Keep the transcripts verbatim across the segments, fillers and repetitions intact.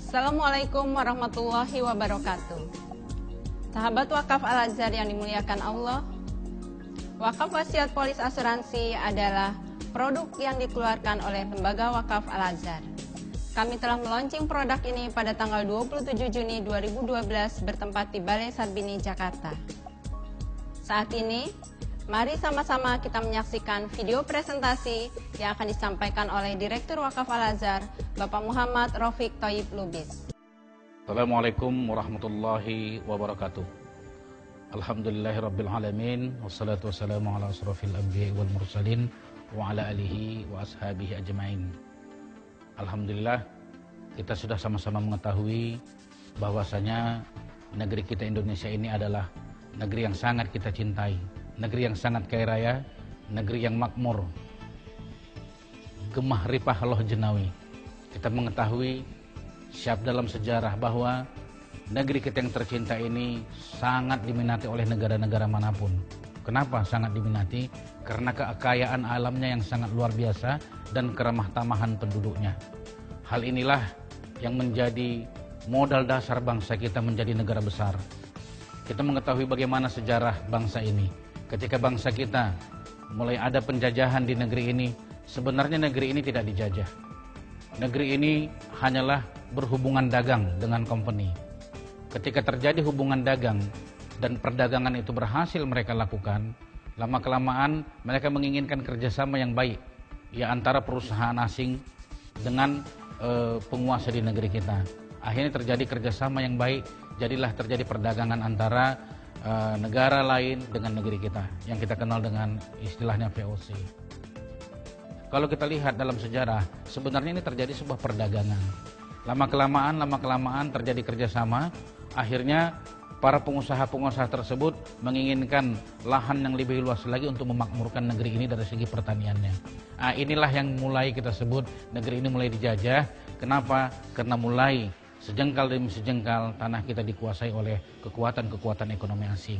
Assalamualaikum warahmatullahi wabarakatuh. Sahabat Wakaf Al-Azhar yang dimuliakan Allah, Wakaf Wasiat Polis Asuransi adalah produk yang dikeluarkan oleh Lembaga Wakaf Al-Azhar. Kami telah meluncing produk ini pada tanggal dua puluh tujuh Juni dua ribu dua belas bertempat di Balai Sarbini, Jakarta. Saat ini, mari sama-sama kita menyaksikan video presentasi yang akan disampaikan oleh Direktur Wakaf Al-Azhar, Bapak Muhammad Rafiq Thayyib Lubis. Assalamualaikum warahmatullahi wabarakatuh. Alhamdulillahirabbil alamin, wassalatu wassalamu ala asrofil anbiya'i wal mursalin wa ala alihi wa ashabihi ajmain. Alhamdulillah, kita sudah sama-sama mengetahui bahwasanya negeri kita Indonesia ini adalah negeri yang sangat kita cintai, negeri yang sangat kaya raya, negeri yang makmur, gemah ripah loh jenawi. Kita mengetahui siap dalam sejarah bahwa negeri kita yang tercinta ini sangat diminati oleh negara-negara manapun. Kenapa sangat diminati? Karena kekayaan alamnya yang sangat luar biasa dan keramah tamahan penduduknya. Hal inilah yang menjadi modal dasar bangsa kita menjadi negara besar. Kita mengetahui bagaimana sejarah bangsa ini. Ketika bangsa kita mulai ada penjajahan di negeri ini, sebenarnya negeri ini tidak dijajah. Negeri ini hanyalah berhubungan dagang dengan company. Ketika terjadi hubungan dagang dan perdagangan itu berhasil mereka lakukan, lama-kelamaan mereka menginginkan kerjasama yang baik, ya antara perusahaan asing dengan e, penguasa di negeri kita. Akhirnya terjadi kerjasama yang baik, jadilah terjadi perdagangan antara e, negara lain dengan negeri kita, yang kita kenal dengan istilahnya V O C. Kalau kita lihat dalam sejarah, sebenarnya ini terjadi sebuah perdagangan. Lama-kelamaan, lama-kelamaan terjadi kerjasama, akhirnya para pengusaha-pengusaha tersebut menginginkan lahan yang lebih luas lagi untuk memakmurkan negeri ini dari segi pertaniannya. Nah, inilah yang mulai kita sebut negeri ini mulai dijajah. Kenapa? Karena mulai sejengkal demi sejengkal tanah kita dikuasai oleh kekuatan-kekuatan ekonomi asing.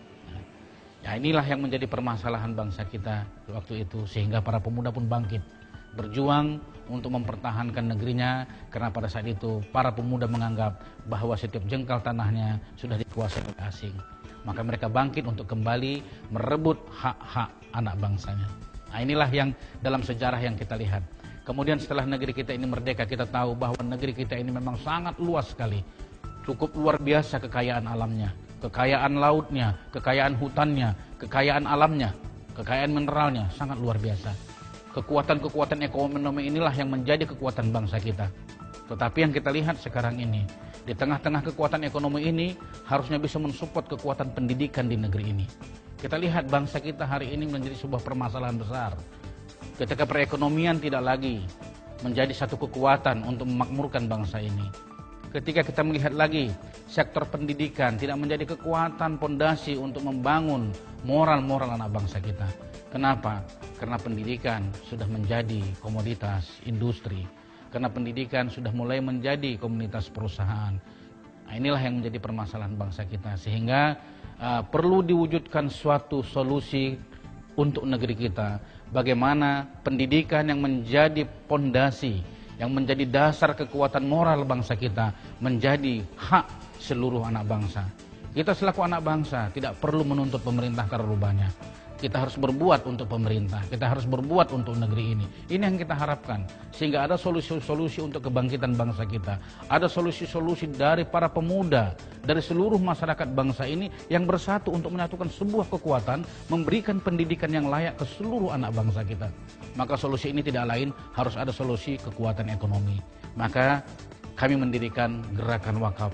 Ya, inilah yang menjadi permasalahan bangsa kita waktu itu, sehingga para pemuda pun bangkit, berjuang untuk mempertahankan negerinya, karena pada saat itu para pemuda menganggap bahwa setiap jengkal tanahnya sudah dikuasai oleh asing. Maka mereka bangkit untuk kembali merebut hak-hak anak bangsanya. Nah, inilah yang dalam sejarah yang kita lihat. Kemudian setelah negeri kita ini merdeka, kita tahu bahwa negeri kita ini memang sangat luas sekali. Cukup luar biasa kekayaan alamnya, kekayaan lautnya, kekayaan hutannya, kekayaan alamnya, kekayaan mineralnya, sangat luar biasa. Kekuatan-kekuatan ekonomi inilah yang menjadi kekuatan bangsa kita. Tetapi yang kita lihat sekarang ini, di tengah-tengah kekuatan ekonomi ini harusnya bisa mensupport kekuatan pendidikan di negeri ini. Kita lihat bangsa kita hari ini menjadi sebuah permasalahan besar. Ketika perekonomian tidak lagi menjadi satu kekuatan untuk memakmurkan bangsa ini. Ketika kita melihat lagi sektor pendidikan tidak menjadi kekuatan pondasi untuk membangun moral-moral anak bangsa kita. Kenapa? Karena pendidikan sudah menjadi komoditas industri. Karena pendidikan sudah mulai menjadi komunitas perusahaan. Nah, inilah yang menjadi permasalahan bangsa kita. Sehingga uh, perlu diwujudkan suatu solusi untuk negeri kita. Bagaimana pendidikan yang menjadi pondasi, yang menjadi dasar kekuatan moral bangsa kita, menjadi hak seluruh anak bangsa. Kita selaku anak bangsa tidak perlu menuntut pemerintah terlalu banyak. Kita harus berbuat untuk pemerintah, kita harus berbuat untuk negeri ini. Ini yang kita harapkan, sehingga ada solusi-solusi untuk kebangkitan bangsa kita. Ada solusi-solusi dari para pemuda, dari seluruh masyarakat bangsa ini yang bersatu untuk menyatukan sebuah kekuatan, memberikan pendidikan yang layak ke seluruh anak bangsa kita. Maka solusi ini tidak lain, harus ada solusi kekuatan ekonomi. Maka kami mendirikan Gerakan Wakaf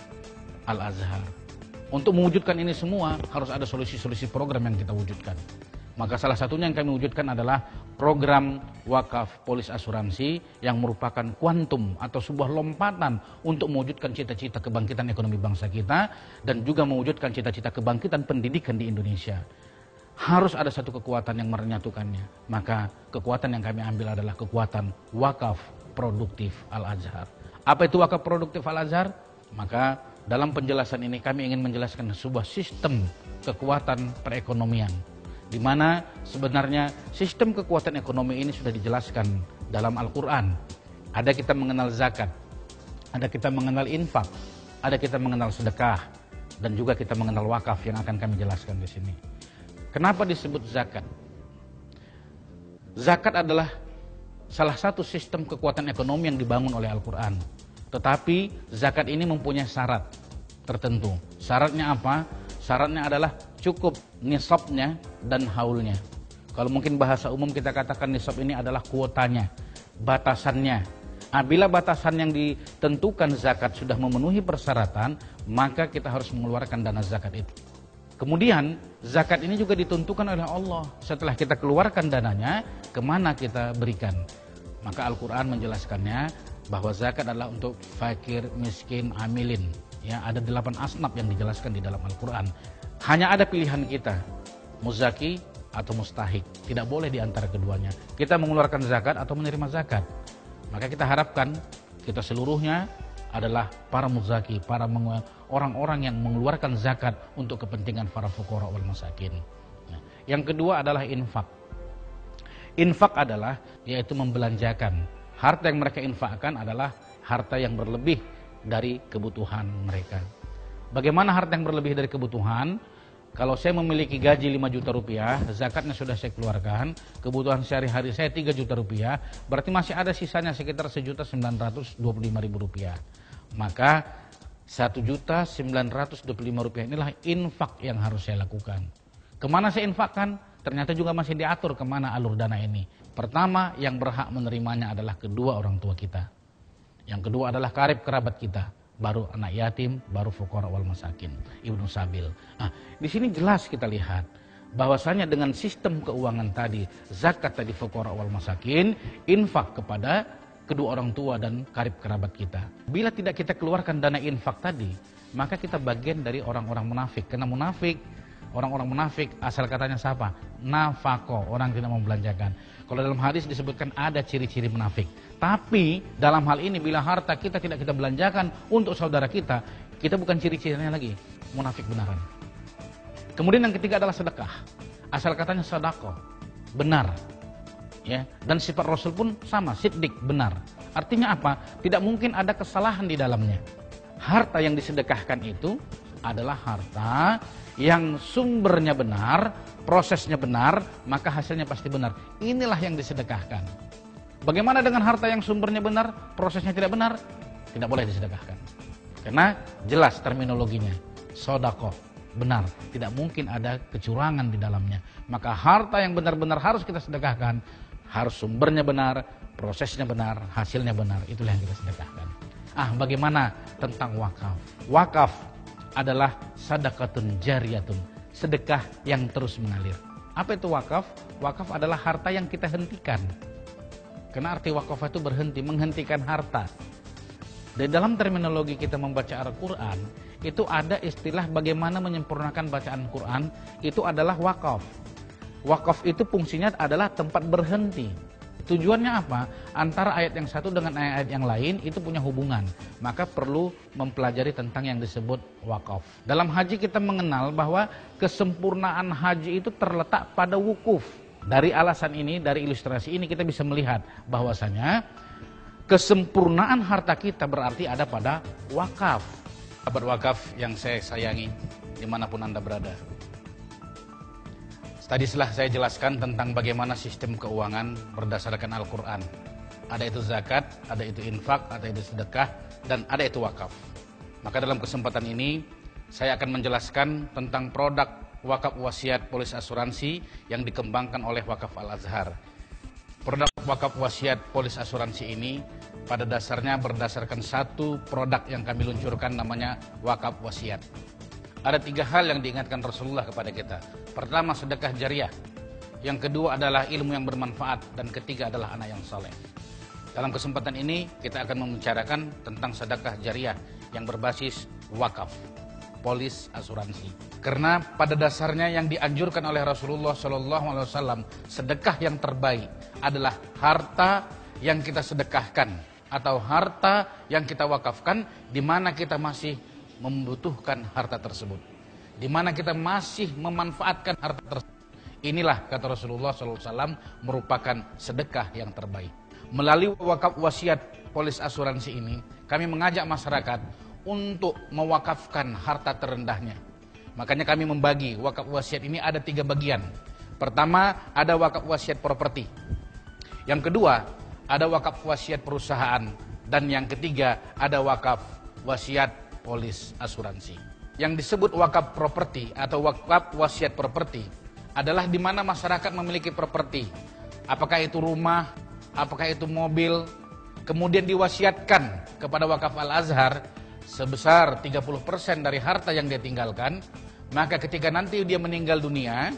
Al-Azhar. Untuk mewujudkan ini semua harus ada solusi-solusi program yang kita wujudkan. Maka salah satunya yang kami wujudkan adalah program Wakaf Polis Asuransi yang merupakan kuantum atau sebuah lompatan untuk mewujudkan cita-cita kebangkitan ekonomi bangsa kita dan juga mewujudkan cita-cita kebangkitan pendidikan di Indonesia. Harus ada satu kekuatan yang menyatukannya. Maka kekuatan yang kami ambil adalah kekuatan Wakaf Produktif Al-Azhar. Apa itu Wakaf Produktif Al-Azhar? Maka dalam penjelasan ini kami ingin menjelaskan sebuah sistem kekuatan perekonomian, di mana sebenarnya sistem kekuatan ekonomi ini sudah dijelaskan dalam Al-Quran. Ada kita mengenal zakat. ada kita mengenal infak, ada kita mengenal sedekah, dan juga kita mengenal wakaf yang akan kami jelaskan di sini. Kenapa disebut zakat? Zakat adalah salah satu sistem kekuatan ekonomi yang dibangun oleh Al-Quran. Tetapi zakat ini mempunyai syarat tertentu. Syaratnya apa? Syaratnya adalah cukup nisabnya dan haulnya. Kalau mungkin bahasa umum kita katakan nisab ini adalah kuotanya, batasannya. Apabila batasan yang ditentukan zakat sudah memenuhi persyaratan, maka kita harus mengeluarkan dana zakat itu. Kemudian zakat ini juga ditentukan oleh Allah. Setelah kita keluarkan dananya, kemana kita berikan? Maka Al-Quran menjelaskannya bahwa zakat adalah untuk fakir, miskin, amilin. Ya, ada delapan asnaf yang dijelaskan di dalam Al-Quran. Hanya ada pilihan kita, muzaki atau mustahik. Tidak boleh di antara keduanya. Kita mengeluarkan zakat atau menerima zakat. Maka kita harapkan kita seluruhnya adalah para muzaki, para orang-orang yang mengeluarkan zakat untuk kepentingan para fuqara wal masakin. Nah, yang kedua adalah infak. Infak adalah yaitu membelanjakan. Harta yang mereka infakkan adalah harta yang berlebih dari kebutuhan mereka. Bagaimana harta yang berlebih dari kebutuhan? Kalau saya memiliki gaji lima juta rupiah, zakatnya sudah saya keluarkan, kebutuhan sehari-hari saya tiga juta rupiah, berarti masih ada sisanya sekitar sejuta sembilan ratus dua puluh lima ribu rupiah. Maka satu juta sembilan ratus dua puluh lima rupiah inilah infak yang harus saya lakukan. Kemana saya infakkan? Ternyata juga masih diatur kemana alur dana ini. Pertama, yang berhak menerimanya adalah kedua orang tua kita. Yang kedua adalah karib kerabat kita. Baru anak yatim, baru fuqara wal masakin, ibnu sabil. Nah, di sini jelas kita lihat bahwasanya dengan sistem keuangan tadi, zakat tadi fuqara wal masakin, infak kepada kedua orang tua dan karib kerabat kita. Bila tidak kita keluarkan dana infak tadi, maka kita bagian dari orang-orang munafik. Karena munafik, orang-orang munafik asal katanya siapa? Nafako, orang tidak membelanjakan. Kalau dalam hadis disebutkan ada ciri-ciri munafik. Tapi dalam hal ini bila harta kita tidak kita belanjakan untuk saudara kita, kita bukan ciri-cirinya lagi munafik benaran. Kemudian yang ketiga adalah sedekah. Asal katanya sedekah, benar. Ya, dan sifat Rasul pun sama, siddiq, benar. Artinya apa? Tidak mungkin ada kesalahan di dalamnya. Harta yang disedekahkan itu adalah harta yang sumbernya benar, prosesnya benar, maka hasilnya pasti benar. Inilah yang disedekahkan. Bagaimana dengan harta yang sumbernya benar, prosesnya tidak benar? Tidak boleh disedekahkan. Karena jelas terminologinya, sedekah, benar. Tidak mungkin ada kecurangan di dalamnya. Maka harta yang benar-benar harus kita sedekahkan, harus sumbernya benar, prosesnya benar, hasilnya benar. Itulah yang kita sedekahkan. Ah, bagaimana tentang wakaf? Wakaf adalah sadaqatun jariyatun, sedekah yang terus mengalir. Apa itu wakaf? Wakaf adalah harta yang kita hentikan. Karena arti wakaf itu berhenti, menghentikan harta. Di dalam terminologi kita membaca Al-Quran, itu ada istilah bagaimana menyempurnakan bacaan Quran, itu adalah wakaf. Wakaf itu fungsinya adalah tempat berhenti. Tujuannya apa? Antara ayat yang satu dengan ayat yang lain itu punya hubungan. Maka perlu mempelajari tentang yang disebut wakaf. Dalam haji kita mengenal bahwa kesempurnaan haji itu terletak pada wukuf. Dari alasan ini, dari ilustrasi ini kita bisa melihat bahwasanya kesempurnaan harta kita berarti ada pada wakaf. Sahabat wakaf yang saya sayangi, dimanapun Anda berada. Tadi setelah saya jelaskan tentang bagaimana sistem keuangan berdasarkan Al-Quran. Ada itu zakat, ada itu infak, ada itu sedekah, dan ada itu wakaf. Maka dalam kesempatan ini, saya akan menjelaskan tentang produk wakaf wasiat polis asuransi yang dikembangkan oleh Wakaf Al-Azhar. Produk wakaf wasiat polis asuransi ini pada dasarnya berdasarkan satu produk yang kami luncurkan namanya wakaf wasiat. Ada tiga hal yang diingatkan Rasulullah kepada kita. Pertama, sedekah jariah. Yang kedua adalah ilmu yang bermanfaat. Dan ketiga adalah anak yang saleh. Dalam kesempatan ini, kita akan membicarakan tentang sedekah jariah yang berbasis wakaf, polis asuransi. Karena pada dasarnya yang dianjurkan oleh Rasulullah shallallahu alaihi wasallam, sedekah yang terbaik adalah harta yang kita sedekahkan. Atau harta yang kita wakafkan, di mana kita masih membutuhkan harta tersebut, di mana kita masih memanfaatkan harta tersebut. Inilah kata Rasulullah shallallahu alaihi wasallam merupakan sedekah yang terbaik. Melalui wakaf wasiat polis asuransi ini, kami mengajak masyarakat untuk mewakafkan harta terendahnya. Makanya kami membagi wakaf wasiat ini ada tiga bagian. Pertama, ada wakaf wasiat properti. Yang kedua, ada wakaf wasiat perusahaan. Dan yang ketiga, ada wakaf wasiat polis asuransi. Yang disebut wakaf properti atau wakaf wasiat properti adalah di mana masyarakat memiliki properti. Apakah itu rumah, apakah itu mobil, kemudian diwasiatkan kepada wakaf Al-Azhar sebesar tiga puluh persen dari harta yang dia tinggalkan. Maka ketika nanti dia meninggal dunia,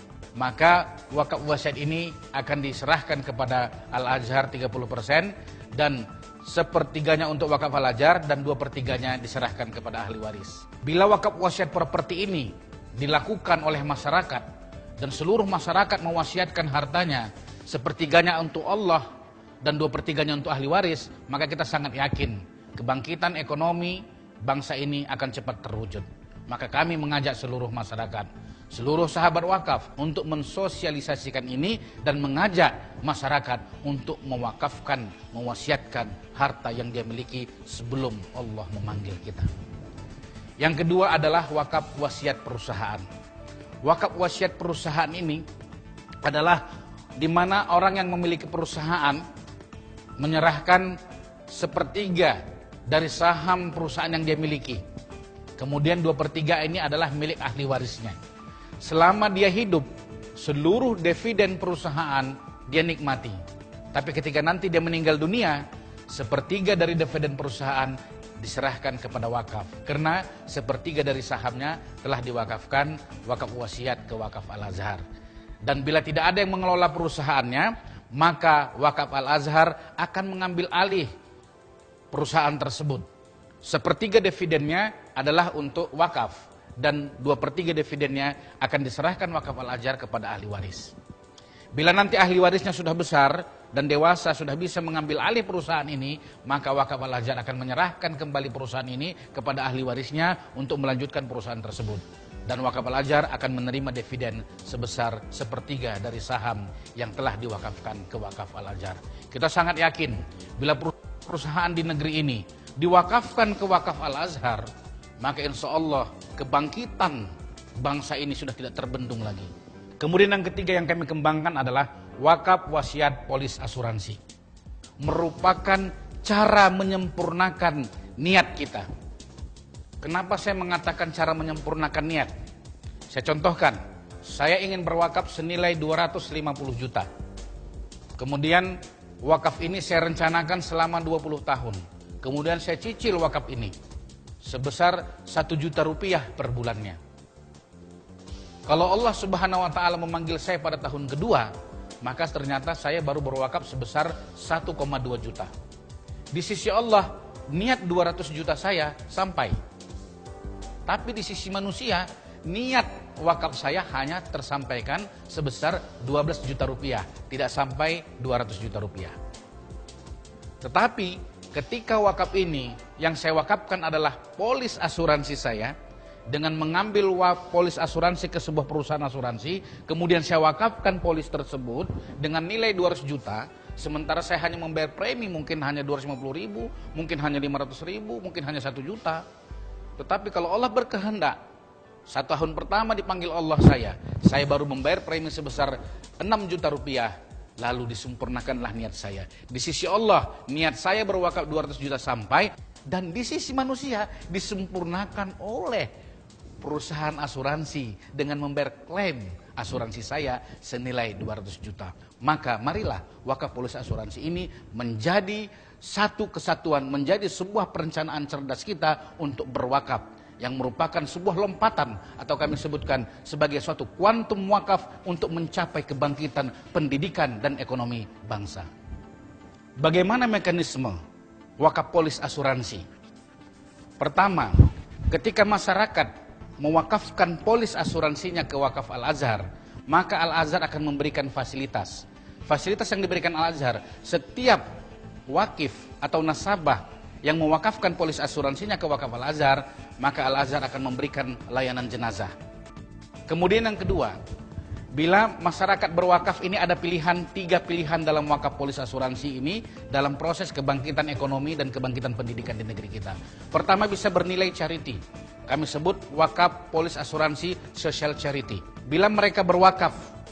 maka wakaf wasiat ini akan diserahkan kepada Al-Azhar tiga puluh persen dan sepertiganya untuk wakaf Al-Azhar dan dua pertiganya diserahkan kepada ahli waris. Bila wakaf wasiat properti ini dilakukan oleh masyarakat dan seluruh masyarakat mewasiatkan hartanya, sepertiganya untuk Allah dan dua pertiganya untuk ahli waris, maka kita sangat yakin kebangkitan ekonomi bangsa ini akan cepat terwujud. Maka kami mengajak seluruh masyarakat, seluruh sahabat wakaf untuk mensosialisasikan ini dan mengajak masyarakat untuk mewakafkan, mewasiatkan harta yang dia miliki sebelum Allah memanggil kita. Yang kedua adalah wakaf wasiat perusahaan. Wakaf wasiat perusahaan ini adalah di mana orang yang memiliki perusahaan menyerahkan sepertiga dari saham perusahaan yang dia miliki. Kemudian dua per tiga ini adalah milik ahli warisnya. Selama dia hidup, seluruh dividen perusahaan dia nikmati. Tapi ketika nanti dia meninggal dunia, sepertiga dari dividen perusahaan diserahkan kepada wakaf. Karena sepertiga dari sahamnya telah diwakafkan wakaf wasiat ke wakaf Al-Azhar. Dan bila tidak ada yang mengelola perusahaannya, maka wakaf Al-Azhar akan mengambil alih perusahaan tersebut. Sepertiga dividennya adalah untuk wakaf dan dua per tiga dividennya akan diserahkan wakaf Al-Azhar kepada ahli waris. Bila nanti ahli warisnya sudah besar dan dewasa sudah bisa mengambil alih perusahaan ini, maka wakaf Al-Azhar akan menyerahkan kembali perusahaan ini kepada ahli warisnya untuk melanjutkan perusahaan tersebut. Dan wakaf Al-Azhar akan menerima dividen sebesar sepertiga dari saham yang telah diwakafkan ke wakaf Al-Azhar. Kita sangat yakin bila perusahaan di negeri ini diwakafkan ke wakaf Al-Azhar, maka insya Allah kebangkitan bangsa ini sudah tidak terbendung lagi. Kemudian yang ketiga yang kami kembangkan adalah wakaf wasiat polis asuransi. Merupakan cara menyempurnakan niat kita. Kenapa saya mengatakan cara menyempurnakan niat? Saya contohkan, saya ingin berwakaf senilai dua ratus lima puluh juta. Kemudian wakaf ini saya rencanakan selama dua puluh tahun. Kemudian saya cicil wakaf ini sebesar satu juta rupiah per bulannya. Kalau Allah Subhanahu wa taala memanggil saya pada tahun kedua, maka ternyata saya baru berwakaf sebesar satu koma dua juta. Di sisi Allah, niat dua ratus juta saya sampai. Tapi di sisi manusia, niat wakaf saya hanya tersampaikan sebesar dua belas juta rupiah, tidak sampai dua ratus juta rupiah. Tetapi ketika wakaf ini yang saya wakafkan adalah polis asuransi saya, dengan mengambil polis asuransi ke sebuah perusahaan asuransi, kemudian saya wakafkan polis tersebut dengan nilai dua ratus juta, sementara saya hanya membayar premi mungkin hanya dua ratus lima puluh ribu, mungkin hanya lima ratus ribu, mungkin hanya satu juta. Tetapi kalau Allah berkehendak, satu tahun pertama dipanggil Allah saya, saya baru membayar premi sebesar enam juta rupiah, lalu disempurnakanlah niat saya. Di sisi Allah, niat saya berwakaf dua ratus juta sampai, dan di sisi manusia disempurnakan oleh perusahaan asuransi dengan membayar klaim asuransi saya senilai dua ratus juta. Maka marilah wakaf polis asuransi ini menjadi satu kesatuan, menjadi sebuah perencanaan cerdas kita untuk berwakaf, yang merupakan sebuah lompatan atau kami sebutkan sebagai suatu kuantum wakaf untuk mencapai kebangkitan pendidikan dan ekonomi bangsa. Bagaimana mekanisme wakaf polis asuransi? Pertama, ketika masyarakat mewakafkan polis asuransinya ke wakaf Al-Azhar, maka Al-Azhar akan memberikan fasilitas. Fasilitas yang diberikan Al-Azhar, setiap wakif atau nasabah yang mewakafkan polis asuransinya ke wakaf Al-Azhar, maka Al-Azhar akan memberikan layanan jenazah. Kemudian yang kedua, Bila masyarakat berwakaf ini ada pilihan, tiga pilihan dalam wakaf polis asuransi ini dalam proses kebangkitan ekonomi dan kebangkitan pendidikan di negeri kita. Pertama, bisa bernilai charity. Kami sebut wakaf polis asuransi social charity. Bila mereka berwakaf,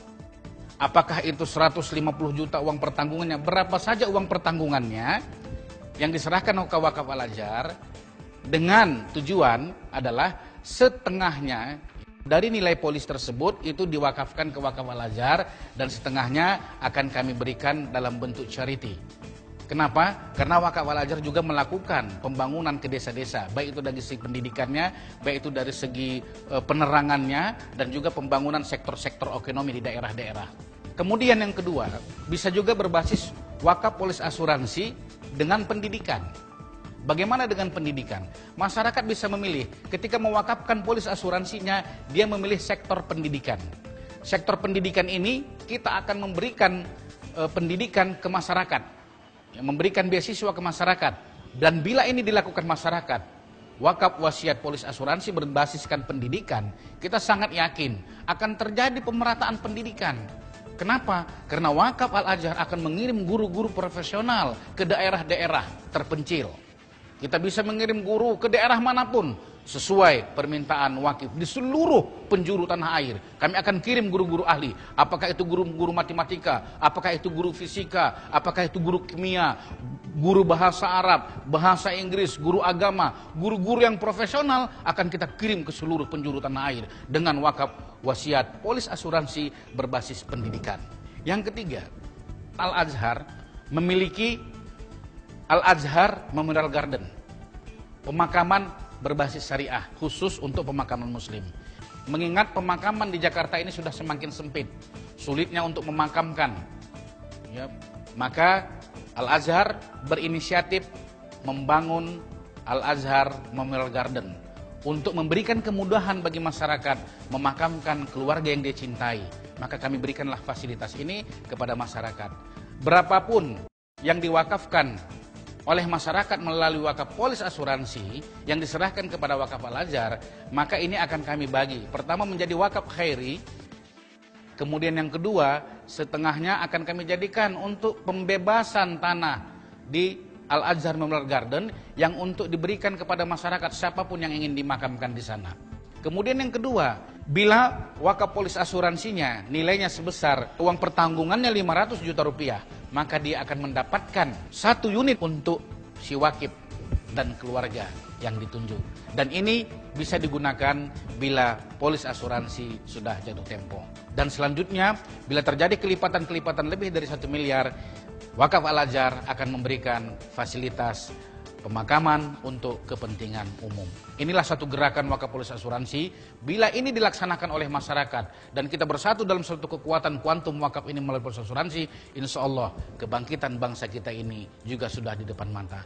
apakah itu seratus lima puluh juta uang pertanggungannya, berapa saja uang pertanggungannya yang diserahkan ke wakaf Al-Azhar, dengan tujuan adalah setengahnya dari nilai polis tersebut itu diwakafkan ke wakaf Al-Azhar dan setengahnya akan kami berikan dalam bentuk charity. Kenapa? Karena wakaf Al-Azhar juga melakukan pembangunan ke desa-desa, baik itu dari segi pendidikannya, baik itu dari segi e, penerangannya, dan juga pembangunan sektor-sektor ekonomi di daerah-daerah. Kemudian yang kedua, bisa juga berbasis wakaf polis asuransi dengan pendidikan. Bagaimana dengan pendidikan? Masyarakat bisa memilih, ketika mewakafkan polis asuransinya, dia memilih sektor pendidikan. Sektor pendidikan ini kita akan memberikan e, pendidikan ke masyarakat, ya, memberikan beasiswa ke masyarakat. Dan bila ini dilakukan masyarakat, wakaf wasiat polis asuransi berbasiskan pendidikan, kita sangat yakin akan terjadi pemerataan pendidikan. Kenapa? Karena wakaf Al-Azhar akan mengirim guru-guru profesional ke daerah-daerah terpencil. Kita bisa mengirim guru ke daerah manapun sesuai permintaan wakif di seluruh penjuru tanah air. Kami akan kirim guru-guru ahli. Apakah itu guru-guru matematika, apakah itu guru fisika, apakah itu guru kimia, guru bahasa Arab, bahasa Inggris, guru agama, guru-guru yang profesional akan kita kirim ke seluruh penjuru tanah air dengan wakaf wasiat polis asuransi berbasis pendidikan. Yang ketiga, Al-Azhar memiliki Al-Azhar Memorial Garden, pemakaman berbasis syariah khusus untuk pemakaman muslim. Mengingat pemakaman di Jakarta ini sudah semakin sempit, sulitnya untuk memakamkan, ya, maka Al-Azhar berinisiatif membangun Al-Azhar Memorial Garden untuk memberikan kemudahan bagi masyarakat memakamkan keluarga yang dia cintai. Maka kami berikanlah fasilitas ini kepada masyarakat. Berapapun yang diwakafkan oleh masyarakat melalui wakaf polis asuransi yang diserahkan kepada wakaf Al-Azhar, maka ini akan kami bagi. Pertama menjadi wakaf khairi, kemudian yang kedua setengahnya akan kami jadikan untuk pembebasan tanah di Al-Azhar Memorial Garden yang untuk diberikan kepada masyarakat siapapun yang ingin dimakamkan di sana. Kemudian yang kedua, bila wakaf polis asuransinya nilainya sebesar uang pertanggungannya lima ratus juta rupiah, maka dia akan mendapatkan satu unit untuk si wakif dan keluarga yang ditunjuk. Dan ini bisa digunakan bila polis asuransi sudah jatuh tempo. Dan selanjutnya, bila terjadi kelipatan-kelipatan lebih dari satu miliar, wakaf Al-Azhar akan memberikan fasilitas pemakaman untuk kepentingan umum. Inilah satu gerakan wakaf polis asuransi. Bila ini dilaksanakan oleh masyarakat dan kita bersatu dalam satu kekuatan kuantum wakaf ini melalui polis asuransi, insya Allah kebangkitan bangsa kita ini juga sudah di depan mata.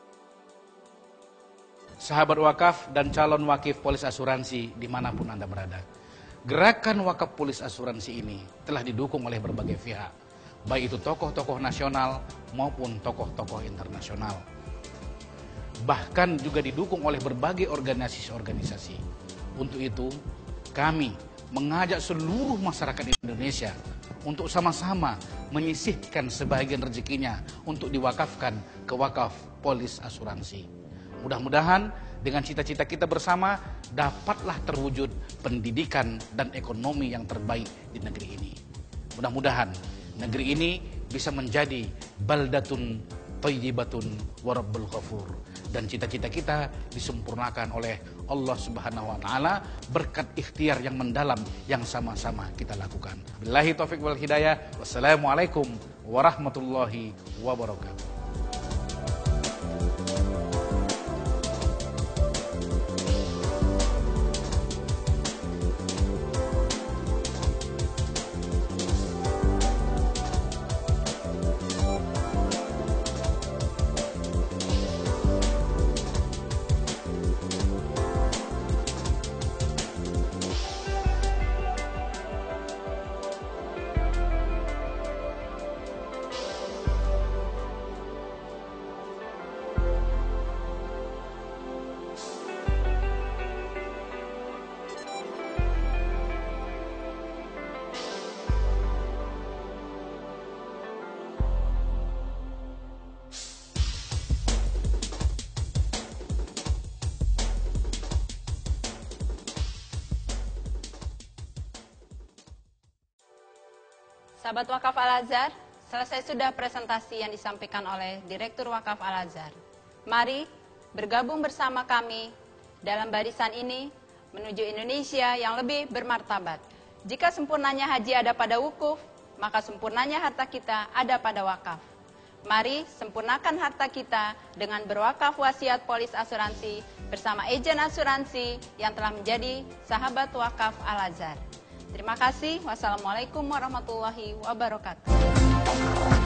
Sahabat wakaf dan calon wakif polis asuransi dimanapun Anda berada, gerakan wakaf polis asuransi ini telah didukung oleh berbagai pihak, baik itu tokoh-tokoh nasional maupun tokoh-tokoh internasional. Bahkan juga didukung oleh berbagai organisasi-organisasi. Untuk itu, kami mengajak seluruh masyarakat Indonesia untuk sama-sama menyisihkan sebagian rezekinya untuk diwakafkan ke wakaf polis asuransi. Mudah-mudahan dengan cita-cita kita bersama dapatlah terwujud pendidikan dan ekonomi yang terbaik di negeri ini. Mudah-mudahan negeri ini bisa menjadi baldatun thayyibatun wa rabbul ghafur, dan cita-cita kita disempurnakan oleh Allah Subhanahu wa taala berkat ikhtiar yang mendalam yang sama-sama kita lakukan. Billahi taufik wal hidayah. Wassalamualaikum warahmatullahi wabarakatuh. Sahabat Wakaf Al-Azhar, selesai sudah presentasi yang disampaikan oleh Direktur Wakaf Al-Azhar. Mari bergabung bersama kami dalam barisan ini menuju Indonesia yang lebih bermartabat. Jika sempurnanya haji ada pada wukuf, maka sempurnanya harta kita ada pada wakaf. Mari sempurnakan harta kita dengan berwakaf wasiat polis asuransi bersama ejen asuransi yang telah menjadi sahabat Wakaf Al-Azhar. Terima kasih. Wassalamualaikum warahmatullahi wabarakatuh.